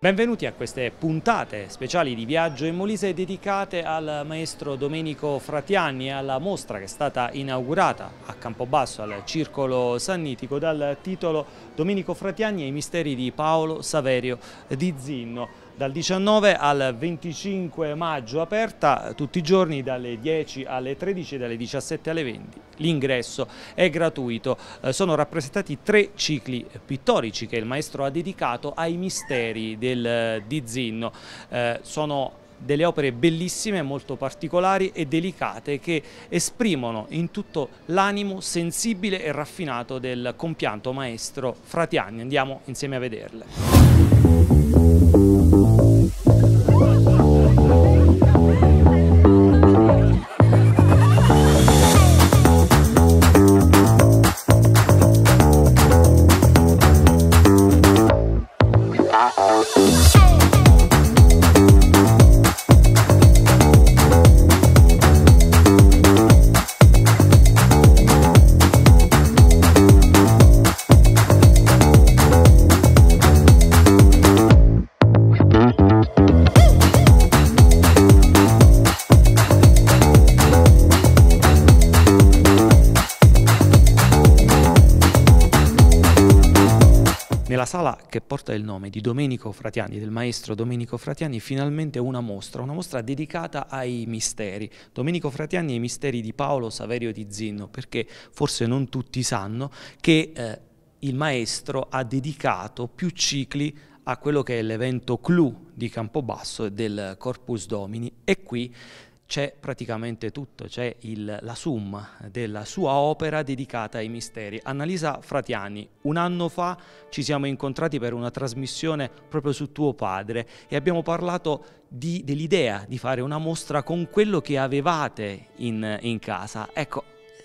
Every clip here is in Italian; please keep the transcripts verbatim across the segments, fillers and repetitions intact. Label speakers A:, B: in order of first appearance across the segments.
A: Benvenuti a queste puntate speciali di Viaggio in Molise dedicate al maestro Domenico Fratianni e alla mostra che è stata inaugurata a Campobasso al Circolo Sannitico dal titolo Domenico Fratianni e i misteri di Paolo Saverio di Zinno. Dal diciannove al venticinque maggio aperta tutti i giorni dalle dieci alle tredici e dalle diciassette alle venti. L'ingresso è gratuito. Eh, sono rappresentati tre cicli pittorici che il maestro ha dedicato ai misteri del, di Zinno. Eh, sono delle opere bellissime, molto particolari e delicate che esprimono in tutto l'animo sensibile e raffinato del compianto maestro Fratianni. Andiamo insieme a vederle. Nella sala che porta il nome di Domenico Fratianni, del maestro Domenico Fratianni, finalmente una mostra, una mostra dedicata ai misteri. Domenico Fratianni e i misteri di Paolo Saverio di Zinno, perché forse non tutti sanno che eh, il maestro ha dedicato più cicli a quello che è l'evento clou di Campobasso e del Corpus Domini, e qui c'è praticamente tutto, c'è la summa della sua opera dedicata ai misteri. Annalisa Fratianni, un anno fa ci siamo incontrati per una trasmissione proprio su tuo padre e abbiamo parlato dell'idea di fare una mostra con quello che avevate in, in casa. Ecco,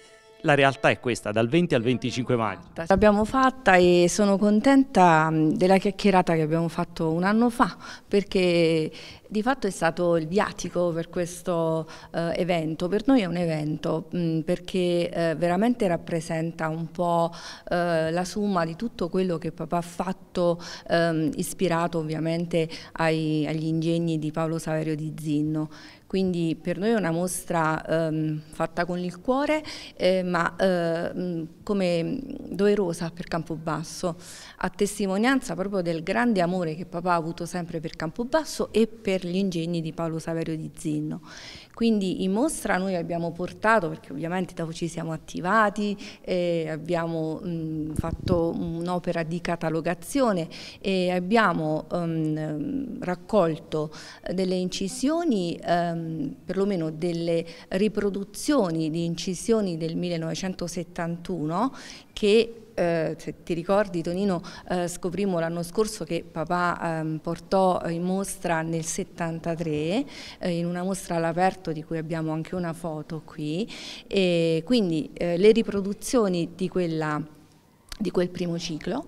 A: la realtà è questa, dal venti al venticinque maggio.
B: L'abbiamo fatta e sono contenta della chiacchierata che abbiamo fatto un anno fa, perché di fatto è stato il viatico per questo eh, evento. Per noi è un evento mh, perché eh, veramente rappresenta un po' eh, la somma di tutto quello che papà ha fatto, eh, ispirato ovviamente ai, agli ingegni di Paolo Saverio di Zinno. Quindi per noi è una mostra ehm, fatta con il cuore, eh, ma eh, come doverosa per Campobasso, a testimonianza proprio del grande amore che papà ha avuto sempre per Campobasso e per gli ingegni di Paolo Saverio di Zinno. Quindi in mostra noi abbiamo portato, perché ovviamente dopo ci siamo attivati, eh, abbiamo mh, fatto un'opera di catalogazione e abbiamo um, raccolto delle incisioni, um, perlomeno delle riproduzioni di incisioni del millenovecentosettantuno che Eh, se ti ricordi, Tonino, eh, scoprimmo l'anno scorso che papà eh, portò in mostra nel settantatré, eh, in una mostra all'aperto di cui abbiamo anche una foto qui, e quindi eh, le riproduzioni di, quella, di quel primo ciclo.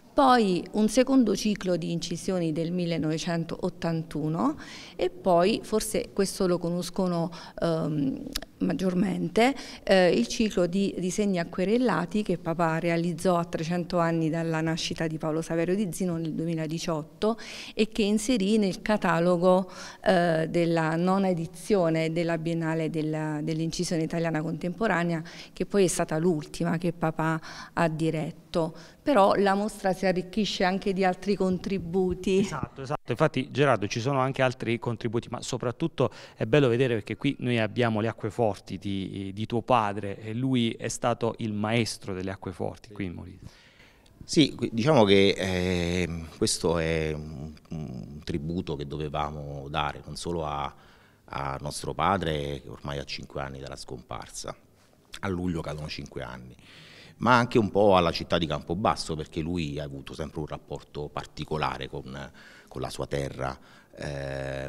B: Poi un secondo ciclo di incisioni del millenovecentottantuno e poi, forse questo lo conoscono ehm, maggiormente, eh, il ciclo di disegni acquerellati che papà realizzò a trecento anni dalla nascita di Paolo Saverio di Zinno nel duemiladiciotto e che inserì nel catalogo eh, della nona edizione della Biennale dell'incisione italiana contemporanea, che poi è stata l'ultima che papà ha diretto. Però la mostra si arricchisce anche di altri contributi.
A: Esatto, esatto. Infatti Gerardo, ci sono anche altri contributi, ma soprattutto è bello vedere perché qui noi abbiamo le acqueforti di, di tuo padre e lui è stato il maestro delle acqueforti qui in Molise.
C: Sì, diciamo che eh, questo è un, un tributo che dovevamo dare non solo a, a nostro padre, che ormai ha cinque anni dalla scomparsa, a luglio cadono cinque anni, ma anche un po' alla città di Campobasso, perché lui ha avuto sempre un rapporto particolare con, con la sua terra. Eh,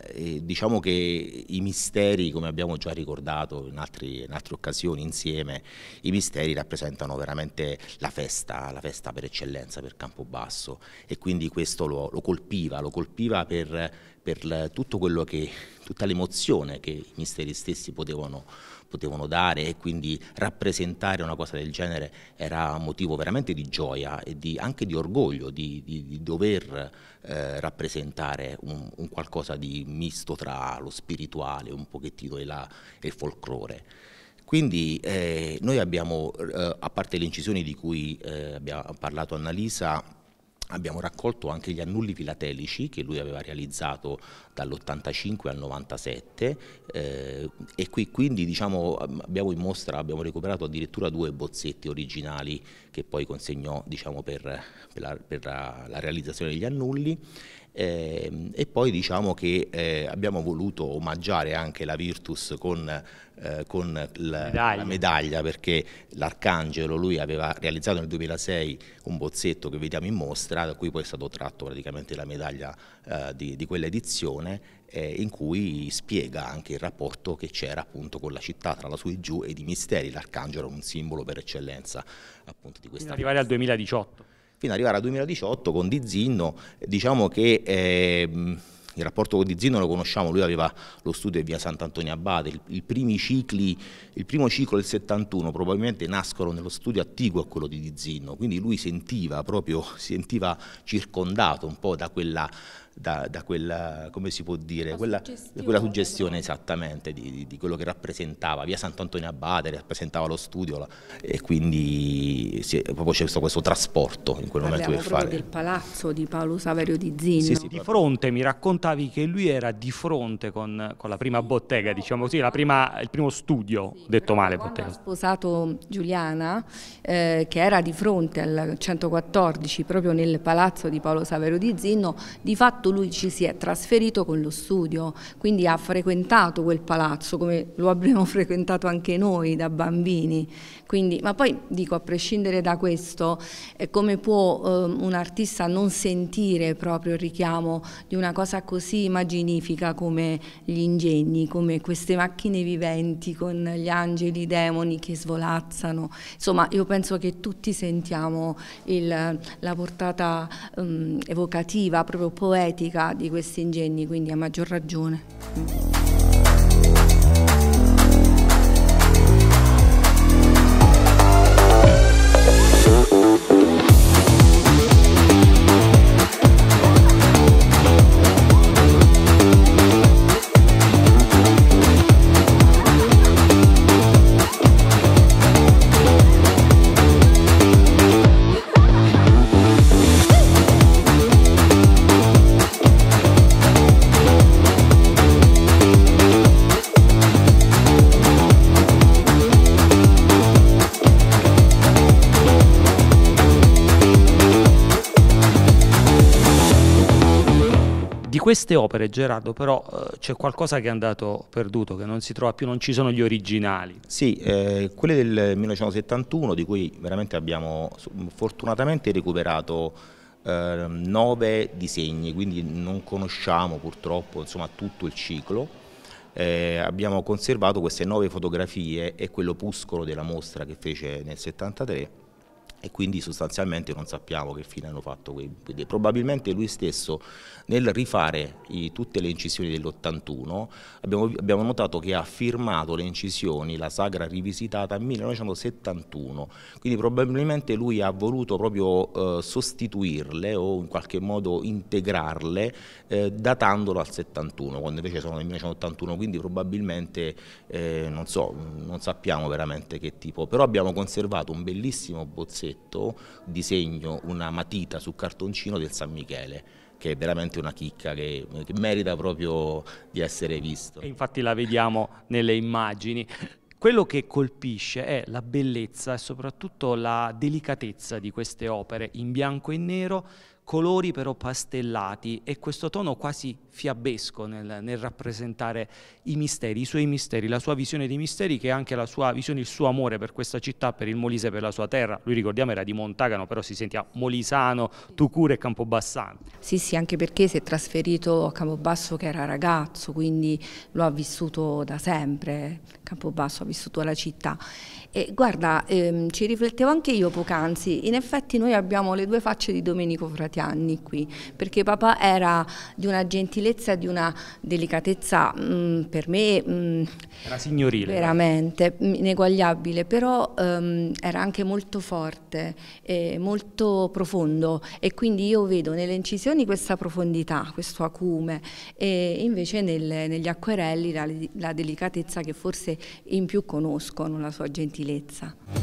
C: e diciamo che i misteri, come abbiamo già ricordato in, altri, in altre occasioni insieme, i misteri rappresentano veramente la festa, la festa per eccellenza per Campobasso, e quindi questo lo, lo colpiva, lo colpiva per, per tutto quello che, tutta l'emozione che i misteri stessi potevano, potevano dare, e quindi rappresentare una cosa del genere era motivo veramente di gioia e di, anche di orgoglio di, di, di dover eh, rappresentare un, un qualcosa di misto tra lo spirituale, un pochettino e, la, e il folklore. Quindi eh, noi abbiamo, eh, a parte le incisioni di cui eh, abbiamo parlato Annalisa, abbiamo raccolto anche gli annulli filatelici che lui aveva realizzato dall'ottantacinque al novantasette, eh, e qui quindi diciamo, abbiamo in mostra, abbiamo recuperato addirittura due bozzetti originali che poi consegnò, diciamo, per, per, la, per la, la realizzazione degli annulli. Eh, e poi diciamo che eh, abbiamo voluto omaggiare anche la Virtus con, eh, con la, medaglia. la medaglia, perché l'Arcangelo, lui aveva realizzato nel duemilasei un bozzetto che vediamo in mostra, da cui poi è stato tratto praticamente la medaglia eh, di, di quella edizione, eh, in cui spiega anche il rapporto che c'era appunto con la città tra la su e giù e i misteri. L'Arcangelo era un simbolo per eccellenza appunto di questa.
A: Fino ad arrivare al duemiladiciotto.
C: Fino ad arrivare al duemiladiciotto con Di Zinno, diciamo che eh, il rapporto con Di Zinno lo conosciamo, lui aveva lo studio in via Sant'Antonio Abate, il, il, primi cicli, il primo ciclo del settantuno probabilmente nascono nello studio attiguo a quello di Di Zinno, quindi lui sentiva proprio, sentiva circondato un po' da quella, da, da quella, come si può dire, quella suggestione, quella suggestione esattamente di, di, di quello che rappresentava via Sant'Antonio Abate, rappresentava lo studio, e quindi sì, proprio c'è stato questo trasporto in quel
B: Parliamo
C: momento per fare.
B: del palazzo di Paolo Saverio Di Zinno.
C: Sì, sì,
A: di fronte, mi raccontavi che lui era di fronte con, con la prima bottega, diciamo così, la prima, il primo studio, sì, detto male, bottega.
B: Ha sposato Giuliana, eh, che era di fronte al centoquattordici, proprio nel palazzo di Paolo Saverio Di Zinno. Di fatto lui ci si è trasferito con lo studio, quindi ha frequentato quel palazzo come lo abbiamo frequentato anche noi da bambini. Quindi, ma poi dico, a prescindere da questo, eh, come può eh, un artista non sentire proprio il richiamo di una cosa così immaginifica come gli ingegni, come queste macchine viventi con gli angeli, i demoni che svolazzano. Insomma, io penso che tutti sentiamo il, la portata um, evocativa, proprio poetica di questi ingegni, quindi a maggior ragione.
A: Di queste opere, Gerardo, però eh, c'è qualcosa che è andato perduto, che non si trova più, non ci sono gli originali.
C: Sì, eh, quelle del millenovecentosettantuno, di cui veramente abbiamo fortunatamente recuperato eh, nove disegni, quindi non conosciamo purtroppo, insomma, tutto il ciclo. Eh, abbiamo conservato queste nove fotografie e quell'opuscolo della mostra che fece nel settantatré, e quindi sostanzialmente non sappiamo che fine hanno fatto quei, quei. Probabilmente lui stesso, nel rifare i, tutte le incisioni dell'ottantuno, abbiamo, abbiamo notato che ha firmato le incisioni, la sagra rivisitata millenovecentosettantuno, quindi probabilmente lui ha voluto proprio eh, sostituirle o in qualche modo integrarle, eh, datandolo al settantuno, quando invece sono nel millenovecentottantuno, quindi probabilmente eh, non so, non sappiamo veramente che tipo, però abbiamo conservato un bellissimo bozzetto, disegno, una matita su cartoncino del San Michele, che è veramente una chicca che, che merita proprio di essere visto.
A: E infatti la vediamo nelle immagini. Quello che colpisce è la bellezza e soprattutto la delicatezza di queste opere in bianco e nero, colori però pastellati, e questo tono quasi fiabesco nel, nel rappresentare i misteri, i suoi misteri, la sua visione dei misteri, che è anche la sua visione, il suo amore per questa città, per il Molise, per la sua terra. Lui, ricordiamo, era di Montagano, però si sentiva molisano, Tucur e Campobassano.
B: Sì, sì, anche perché si è trasferito a Campobasso che era ragazzo, quindi lo ha vissuto da sempre. Campobasso, ha vissuto la città. E guarda, ehm, ci riflettevo anche io poc'anzi, in effetti noi abbiamo le due facce di Domenico Fratianni qui, perché papà era di una gentilezza e di una delicatezza mh, per me mh,
A: era signorile,
B: veramente dai. Ineguagliabile, però ehm, era anche molto forte, eh, molto profondo, e quindi io vedo nelle incisioni questa profondità, questo acume, e invece nel, negli acquerelli la, la delicatezza che forse in più conoscono, la sua gentilezza.